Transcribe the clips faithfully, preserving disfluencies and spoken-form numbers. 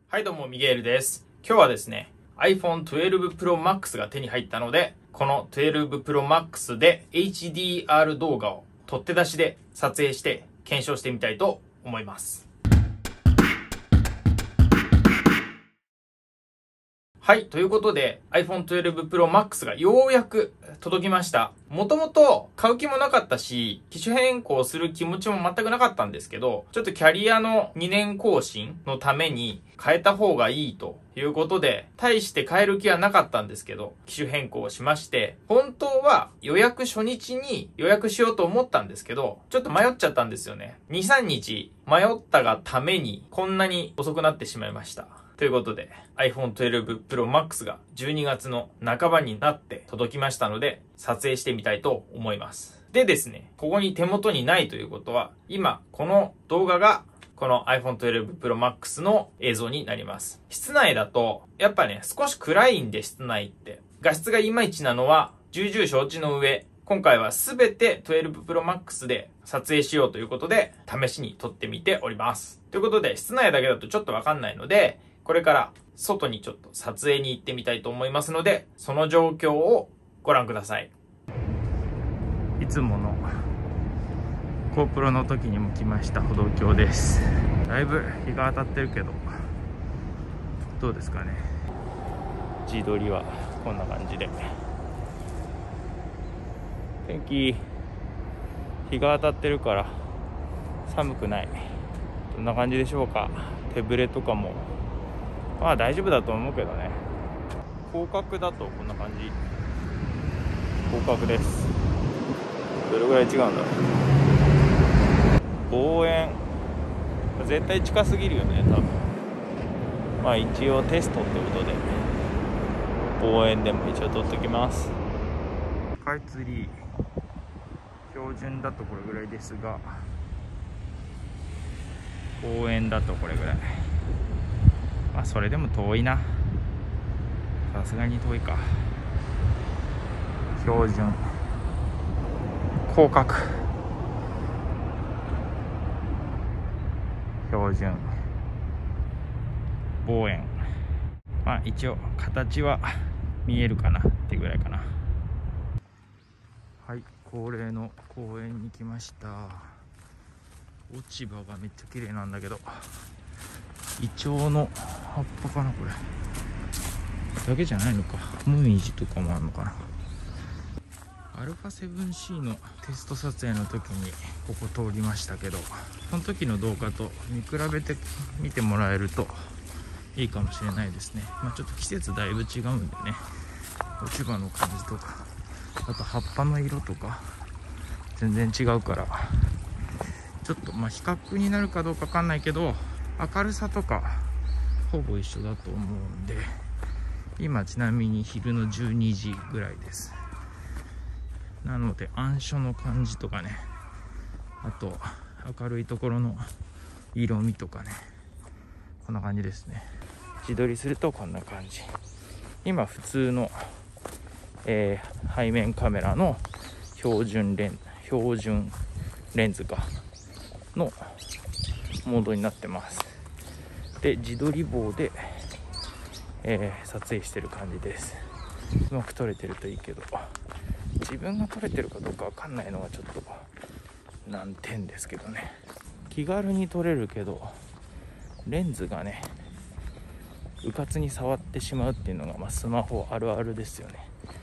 はいどうもミゲールです。今日はですね アイフォントゥエルブプロマックス が手に入ったので、このトゥエルブプロマックス で エイチディーアール 動画を取って出しで撮影して検証してみたいと思います。はい。ということで アイフォントゥエルブプロマックス がようやく届きました。もともと買う気もなかったし、機種変更する気持ちも全くなかったんですけど、ちょっとキャリアのにねん更新のために変えた方がいいということで、大して変える気はなかったんですけど、機種変更をしまして、本当は予約初日に予約しようと思ったんですけど、ちょっと迷っちゃったんですよね。に、さんにち迷ったがためにこんなに遅くなってしまいました。ということで アイフォントゥエルブプロマックス がじゅうにがつの半ばになって届きましたので撮影してみたいと思います。でですね、ここに手元にないということは、今この動画がこの アイフォントゥエルブプロマックス の映像になります。室内だとやっぱね少し暗いんで、室内って画質がいまいちなのは重々承知の上、今回はすべてトゥエルブプロマックス で撮影しようということで試しに撮ってみております。ということで室内だけだとちょっとわかんないので、これから外にちょっと撮影に行ってみたいと思いますので、その状況をご覧ください。いつもの GoPro の時にも来ました歩道橋です。だいぶ日が当たってるけどどうですかね。自撮りはこんな感じで、天気日が当たってるから寒くない。どんな感じでしょうか。手ぶれとかもまあ大丈夫だと思うけどね。広角だとこんな感じ。広角です。どれぐらい違うんだろう。望遠絶対近すぎるよね多分。まあ一応テストってことで望遠でも一応撮っておきます。スカイツリー標準だとこれぐらいですが、望遠だとこれぐらい。まあそれでも遠いな。さすがに遠いか。標準広角標準望遠、まあ一応形は見えるかなっていうぐらいかな。はい、恒例の公園に来ました。落ち葉がめっちゃ綺麗なんだけど、イチョウの葉っぱかな、これだけじゃないのか。モミジとかもあるのかな。アルファセブンシー のテスト撮影の時にここ通りましたけど、その時の動画と見比べて見てもらえるといいかもしれないですね。まあちょっと季節だいぶ違うんでね、落ち葉の感じとか、あと葉っぱの色とか全然違うから、ちょっとまあ比較になるかどうかわかんないけど、明るさとかほぼ一緒だと思うんで、今ちなみに昼のじゅうにじぐらいです。なので暗所の感じとかね、あと明るいところの色味とかね、こんな感じですね。自撮りするとこんな感じ。今普通の、えー、背面カメラの標準レン標準レンズかのモードになってます。で自撮り棒で、えー、撮影してる感じです。うまく撮れてるといいけど、自分が撮れてるかどうかわかんないのがちょっと難点ですけどね。気軽に撮れるけどレンズがねうかつに触ってしまうっていうのが、まあ、スマホあるあるですよね。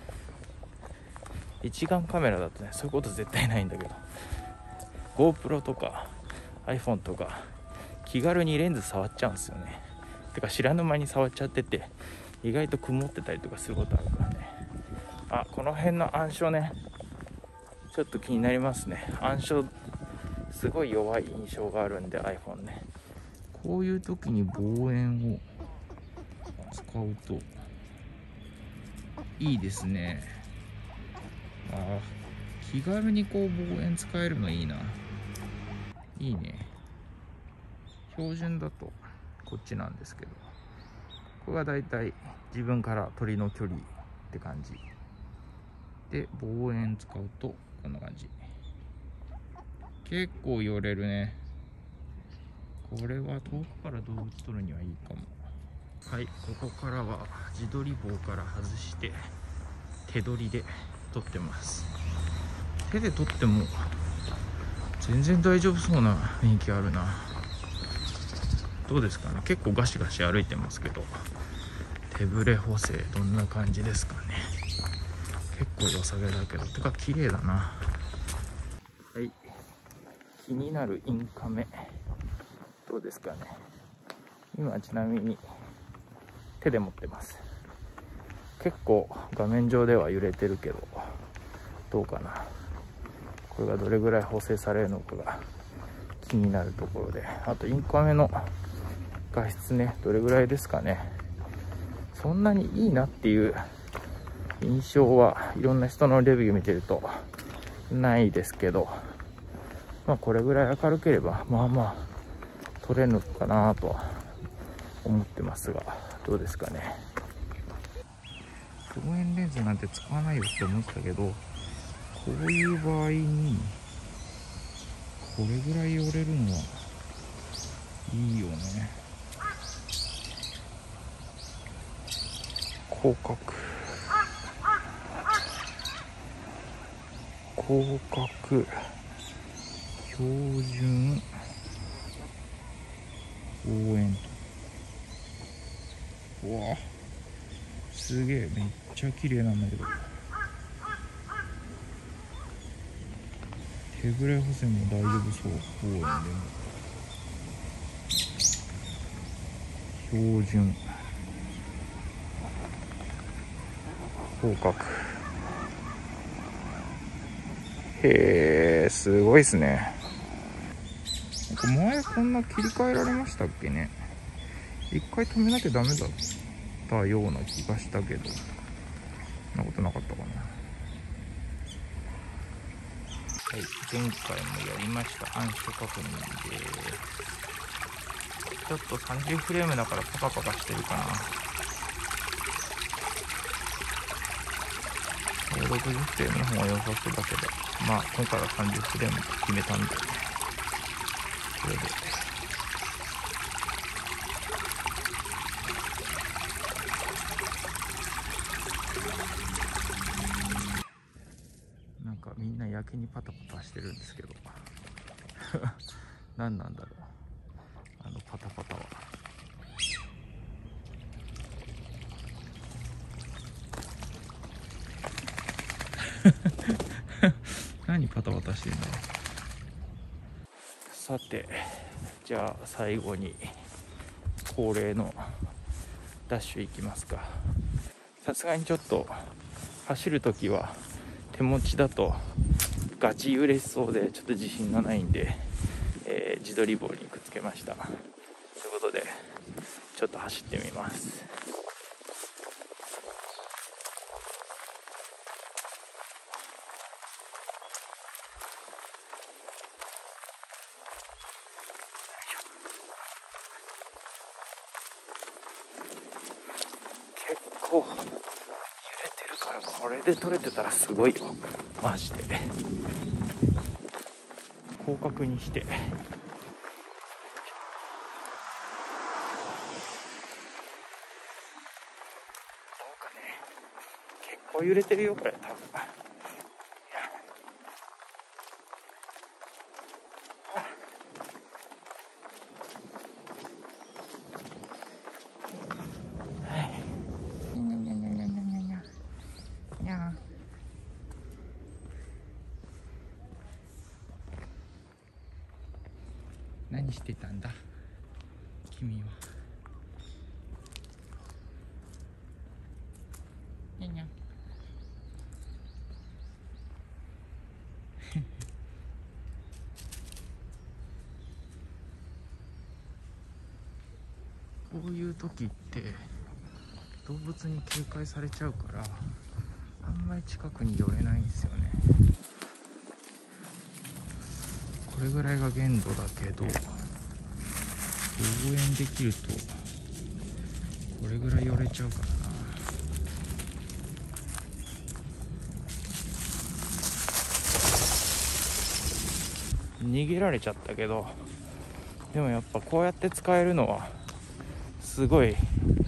一眼カメラだとねそういうこと絶対ないんだけど、 GoPro とか iPhone とか気軽にレンズ触っちゃうんですよね。てか知らぬ間に触っちゃってて、意外と曇ってたりとかすることあるからね。あ、この辺の暗所ねちょっと気になりますね。暗所すごい弱い印象があるんで iPhone ね。こういう時に望遠を使うといいですね。あ、気軽にこう望遠使えるのいいな。いいね。標準だとこっちなんですけど、これはだいたい自分から鳥の距離って感じで、望遠使うとこんな感じ。結構寄れるね。これは遠くから動物撮るにはいいかも。 はい、ここからは自撮り棒から外して手取りで撮ってます。手で撮っても全然大丈夫そうな雰囲気あるな。どうですかね。結構ガシガシ歩いてますけど、手ブレ補正どんな感じですかね。結構良さげだけど、てか綺麗だな。はい、気になるインカメどうですかね。今ちなみに手で持ってます。結構画面上では揺れてるけど、どうかな。これがどれぐらい補正されるのかが気になるところで、あとインカメの画質ね、どれぐらいですかね。そんなにいいなっていう印象はいろんな人のレビュー見てるとないですけど、まあこれぐらい明るければまあまあ撮れるのかなとは思ってますが、どうですかね。望遠レンズなんて使わないよって思ってたけど、こういう場合にこれぐらい寄れるのはいいよね。広角広角標準望遠。うわすげえ、めっちゃ綺麗なんだけど。手ブレ補正も大丈夫そう。望遠でも標準広角。へえ、すごいっすね。なんか前こんな切り替えられましたっけね。一回止めなきゃダメだったような気がしたけど、そんなことなかったかな。はい、前回もやりました反射確認で、ちょっとさんじゅうフレームだからパカパカしてるかな。ろくじゅうフレームの方が良さそうだけど、まあ今回はさんじゅうフレームと決めたんで、これでなんかみんなやけにパタパタしてるんですけど何なんだろう、あのパタパタは。何パタパタしてんだろう。さて、じゃあ最後に恒例のダッシュいきますか。さすがにちょっと走るときは手持ちだとガチ揺れしそうでちょっと自信がないんで、えー、自撮り棒にくっつけました。ということでちょっと走ってみます。結構揺れてるから、これで撮れてたらすごいよマジで。広角にして、どうかね、結構揺れてるよこれ多分。何してたんだ君は。にゃにゃこういう時って動物に警戒されちゃうからあんまり近くに寄れないんですよね。これぐらいが限度だけど、望遠できるとこれぐらい寄れちゃうからな。逃げられちゃったけど、でもやっぱこうやって使えるのはすごい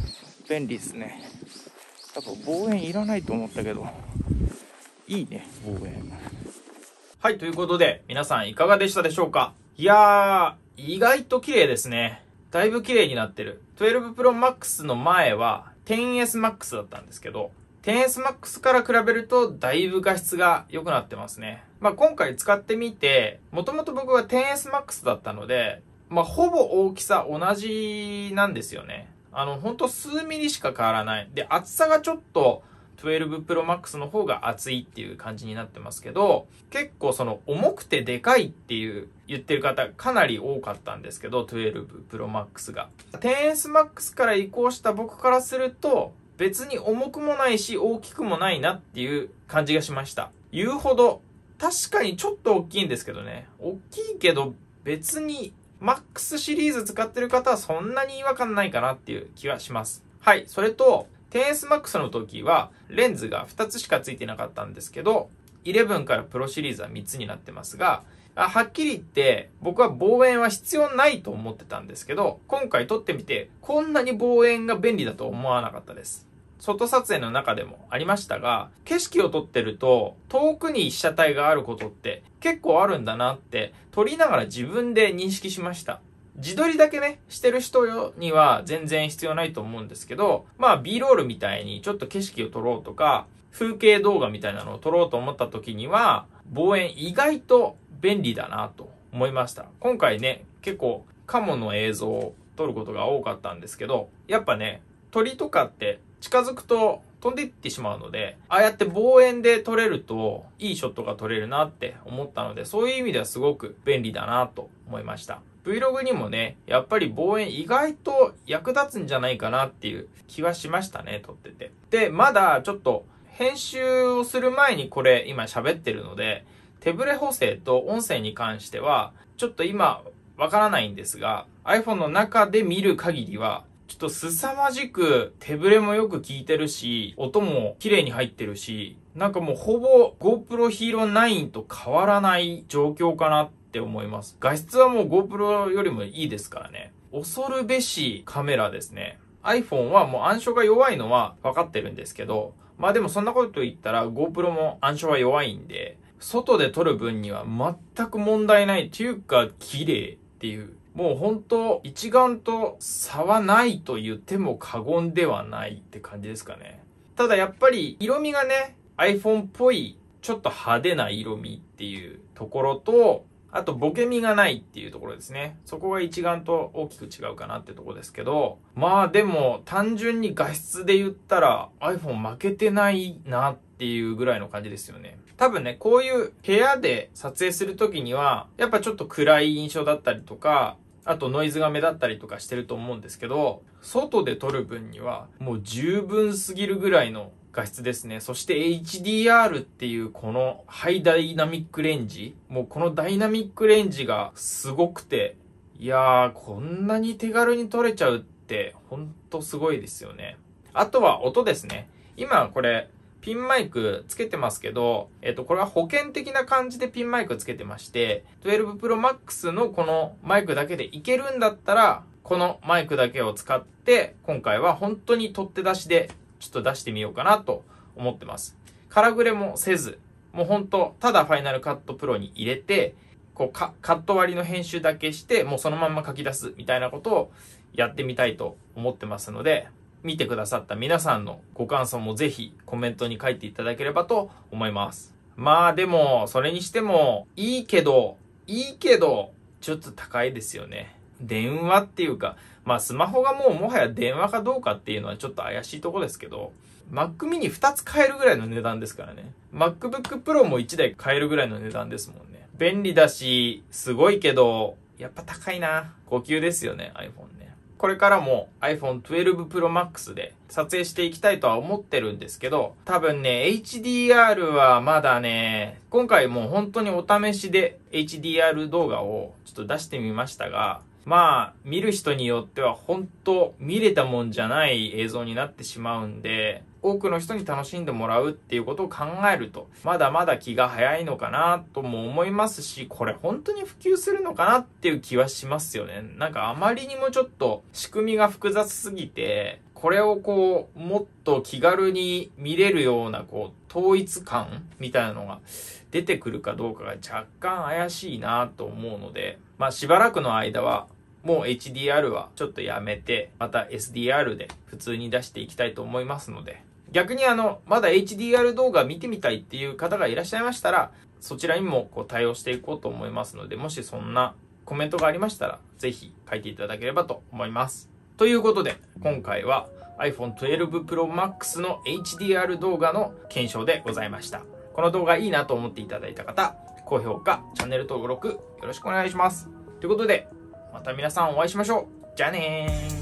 便利ですね。やっぱ望遠いらないと思ったけど、いいね、望遠。はい、ということで、皆さんいかがでしたでしょうか？いやー、意外と綺麗ですね。だいぶ綺麗になってる。じゅうにプロマックスの前は テンエスマックス だったんですけど、テンエスマックス から比べるとだいぶ画質が良くなってますね。まあ今回使ってみて、もともと僕は テンエスマックス だったので、まあほぼ大きさ同じなんですよね。あの、ほんと数ミリしか変わらない。で、厚さがちょっとじゅうにプロマックス の方が厚いっていう感じになってますけど、結構その重くてでかいっていう言ってる方かなり多かったんですけど、じゅうにプロマックス が。テンエスマックス から移行した僕からすると、別に重くもないし大きくもないなっていう感じがしました。言うほど、確かにちょっと大きいんですけどね。大きいけど別に マックス シリーズ使ってる方はそんなに違和感ないかなっていう気がします。はい、それと、テンエスマックス の時はレンズがふたつしかついてなかったんですけど、じゅういちからプロシリーズはみっつになってますが、はっきり言って僕は望遠は必要ないと思ってたんですけど、今回撮ってみてこんなに望遠が便利だと思わなかったです。外撮影の中でもありましたが、景色を撮ってると遠くに被写体があることって結構あるんだなって撮りながら自分で認識しました。自撮りだけね、してる人には全然必要ないと思うんですけど、まあ B ロールみたいにちょっと景色を撮ろうとか、風景動画みたいなのを撮ろうと思った時には、望遠意外と便利だなと思いました。今回ね、結構カモの映像を撮ることが多かったんですけど、やっぱね、鳥とかって近づくと飛んでいってしまうので、ああやって望遠で撮れるといいショットが撮れるなって思ったので、そういう意味ではすごく便利だなと思いました。Vlog にもね、やっぱり望遠意外と役立つんじゃないかなっていう気はしましたね、撮ってて。で、まだちょっと編集をする前にこれ今喋ってるので、手ブレ補正と音声に関しては、ちょっと今わからないんですが、iPhone の中で見る限りは、ちょっと凄まじく手ブレもよく効いてるし、音も綺麗に入ってるし、なんかもうほぼ GoPro Hero ナインと変わらない状況かなって思います。画質はもう GoPro よりもいいですからね。恐るべしカメラですね。iPhone はもう暗証が弱いのは分かってるんですけど、まあでもそんなこと言ったら GoPro も暗証は弱いんで、外で撮る分には全く問題ないっていうか綺麗っていう。もう本当一眼と差はないと言っても過言ではないって感じですかね。ただやっぱり色味がね、iPhone っぽいちょっと派手な色味っていうところと、あとボケみがないっていうところですね。そこが一眼と大きく違うかなってところですけど、まあでも単純に画質で言ったら iPhone 負けてないなっていうぐらいの感じですよね。多分ね、こういう部屋で撮影するときにはやっぱちょっと暗い印象だったりとか、あとノイズが目立ったりとかしてると思うんですけど、外で撮る分にはもう十分すぎるぐらいの画質ですね。そして エイチディーアール っていうこのハイダイナミックレンジ。もうこのダイナミックレンジがすごくて、いやーこんなに手軽に撮れちゃうってほんとすごいですよね。あとは音ですね。今これピンマイクつけてますけど、えっとこれは保険的な感じでピンマイクつけてまして、じゅうにプロマックス のこのマイクだけでいけるんだったら、このマイクだけを使って今回は本当に取って出しでちょっと出してみようかなと思ってます。カラグレもせず、もうほんと、ただファイナルカットプロに入れて、こうカ、カット割りの編集だけして、もうそのまんま書き出すみたいなことをやってみたいと思ってますので、見てくださった皆さんのご感想もぜひコメントに書いていただければと思います。まあでも、それにしても、いいけど、いいけど、ちょっと高いですよね。電話っていうか、まあスマホがもうもはや電話かどうかっていうのはちょっと怪しいところですけど、Mac mini ふたつ買えるぐらいの値段ですからね。MacBook Pro もいちだい買えるぐらいの値段ですもんね。便利だし、すごいけど、やっぱ高いな。高級ですよね、iPhone ね。これからも iPhone じゅうに Pro Max で撮影していきたいとは思ってるんですけど、多分ね、エイチディーアール はまだね、今回もう本当にお試しで エイチディーアール 動画をちょっと出してみましたが、まあ、見る人によっては本当見れたもんじゃない映像になってしまうんで、多くの人に楽しんでもらうっていうことを考えると、まだまだ気が早いのかなとも思いますし、これ本当に普及するのかなっていう気はしますよね。なんかあまりにもちょっと仕組みが複雑すぎて、 これをこう、もっと気軽に見れるような、こう、統一感みたいなのが出てくるかどうかが若干怪しいなと思うので、まあしばらくの間は、もう エイチディーアール はちょっとやめて、また エスディーアール で普通に出していきたいと思いますので、逆にあの、まだ エイチディーアール 動画見てみたいっていう方がいらっしゃいましたら、そちらにもこう対応していこうと思いますので、もしそんなコメントがありましたら、ぜひ書いていただければと思います。ということで、今回は アイフォントゥエルブプロマックス の エイチディーアール 動画の検証でございました。この動画いいなと思っていただいた方、高評価、チャンネル登録よろしくお願いします。ということで、また皆さんお会いしましょう。じゃあねー。